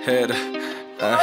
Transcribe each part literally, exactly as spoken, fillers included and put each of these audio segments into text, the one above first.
head, uh,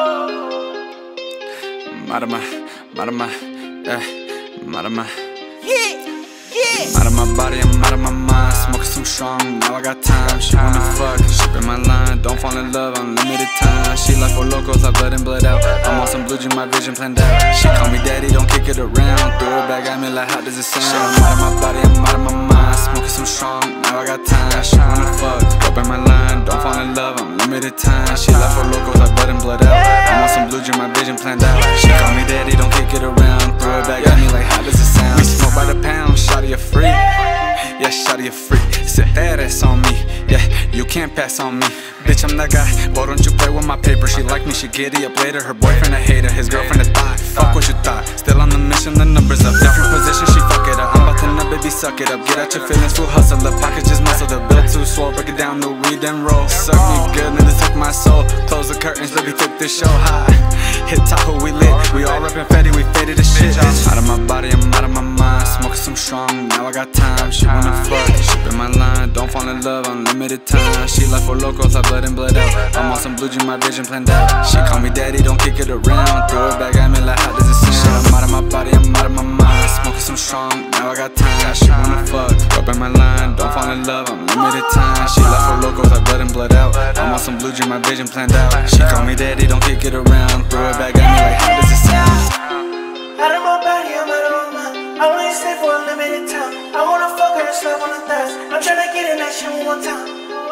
Marama, Marama, yeah, Marama. I'm out of my body, I'm out of my mind. Smoking some strong, now I got time. She wanna fuck, she been my line. Don't fall in love, unlimited time. She like for locals, I blood and blood out. I'm on some blue jean, my vision planned out. She call me daddy, don't kick it around. Throw it back at me like how does it sound? I'm out of my body, I'm out of my mind. Smoking some strong, now I got time. She wanna fuck, up in my line. Don't fall in love, unlimited time. She like for locals, I blood and blood out. I'm on some blue jean, my vision planned out. She call me daddy, don't kick it around. Throw it back at me like how does it sound? We smoke by the pound, shawty a freak. Yeah, shawty a freak. Sit that ass on me. Yeah, you can't pass on me. Bitch, I'm that guy. Why don't you play with my paper? She like me, she giddy up later. Her boyfriend a hater, his girlfriend a thought. Fuck what you thought. Still on the mission, the numbers up. Different position, she fuck it up. I'm about to nut, baby, suck it up. Get out your feelings, full hustle. The pockets just muscle. The bill too swole. Break it down, no weed and roll. Suck me good, and this took my soul. Close the curtains, baby, took this show high. Hit Tahoe, we lit. We all reppin' Fetty, we faded as shit. Out of my body, I'm out of my mind. Smoking some strong, now I got time. She wanna fuck, she been my line. Don't fall in love, unlimited time. She like for locals, I blood and blood out. I'm on some blue jean, my vision planned out. She call me daddy, don't kick it around. Throw it back at me like how does it sound? I'm out of my body, I'm out of my mind. Smoking some strong, now I got time. She wanna fuck, up in my line. Don't fall in love, unlimited time. She like for locals, I blood and blood out. I'm on some blue jean, my vision planned out. She call me daddy, don't kick it around. Throw it back at me like how does it sound? Out of my body, I'm out of my mind. I only stay for a limited time. I wanna fuck her and slap on the thighs. I'm tryna get in that shit one more time.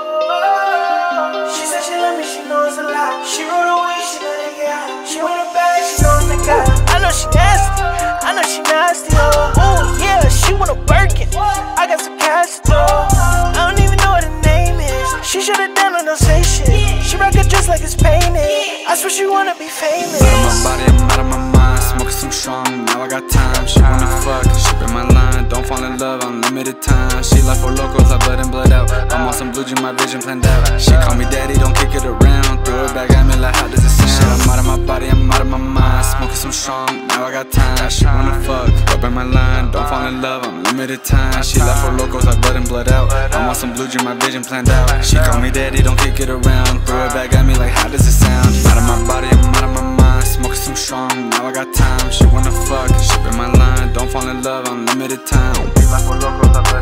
She said she love me, she knows it's a lie. She rode away, she let it get out. She want a bag, she knows the guy. I know she nasty, I know she nasty, oh. Ooh, yeah, she want a Birkin. I got some cash, though. I don't even know what her name is. She should've done it, don't say shit. She rock it just like it's painted. I swear she wanna be famous. Out of my body, I'm out of my mind. Smoking some strong, now I got time. She wanna fuck, she been my line. Don't fall in love, unlimited time. She like for locals, I blood and blood out. I'm on some blue jean, my vision planned out. She call me daddy, don't kick it around. Throw it back at me like how does it sound? I'm out of my body, I'm out of my mind. Smoking some strong, now I got time. She wanna fuck, up in my line. Don't fall in love, unlimited time. She like for locals, I blood and blood out. I'm on some blue jean, my vision planned out. She call me daddy, don't kick it around. Throw it back at me like how does it sound? Out of my body, I'm out of my mind. Smoking some strong, now I got time. She wanna fuck, she been my line. Don't fall in love, unlimited time. She like for locals, I